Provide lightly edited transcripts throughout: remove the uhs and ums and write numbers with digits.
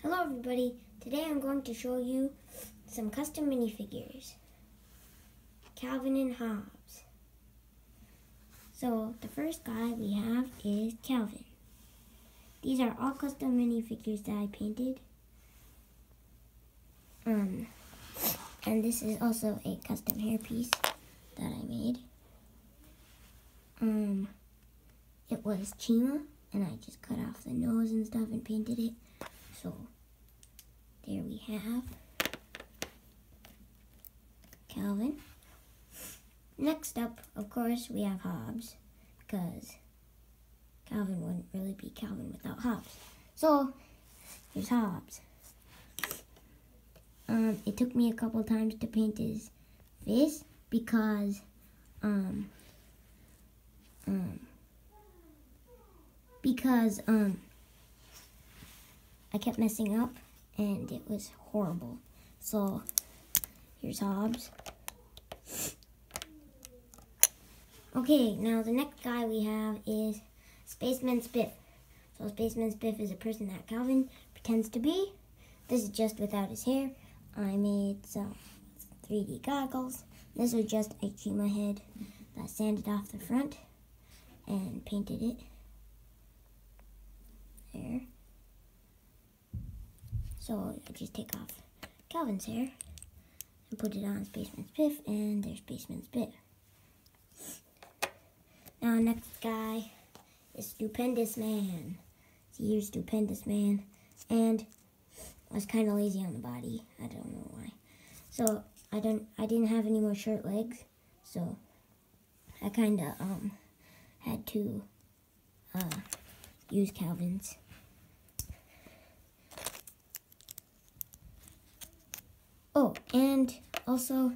Hello everybody, today I'm going to show you some custom minifigures, Calvin and Hobbes. So the first guy we have is Calvin. These are all custom minifigures that I painted. And this is also a custom hairpiece that I made. It was Chima, and I just cut off the nose and stuff and painted it. So there we have Calvin. Next up, of course, we have Hobbes, because Calvin wouldn't really be Calvin without Hobbes. So here's Hobbes. It took me a couple times to paint his face because I kept messing up and it was horrible. So here's Hobbes. Okay, now the next guy we have is Spaceman Spiff. So Spaceman Spiff is a person that Calvin pretends to be. This is just without his hair. I made some 3D goggles. This was just a Chima head that sanded off the front and painted it there. So I just take off Calvin's hair and put it on Spaceman Spiff, and there's Spaceman Spiff. Now next guy is Stupendous Man. So here's Stupendous Man, and I was kind of lazy on the body. I don't know why. So I didn't have any more short legs, so I kind of had to use Calvin's. Oh, and also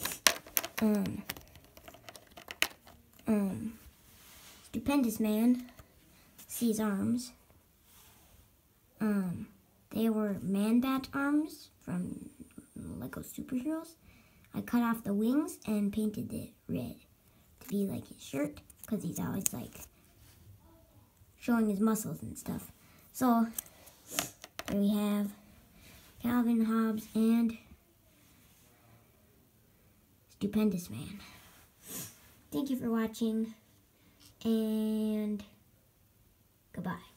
Stupendous Man sees arms. They were Man-Bat arms from Lego Superheroes. I cut off the wings and painted it red to be like his shirt, because he's always like showing his muscles and stuff. So there we have Calvin, Hobbes, and Stupendous Man. Thank you for watching, and goodbye.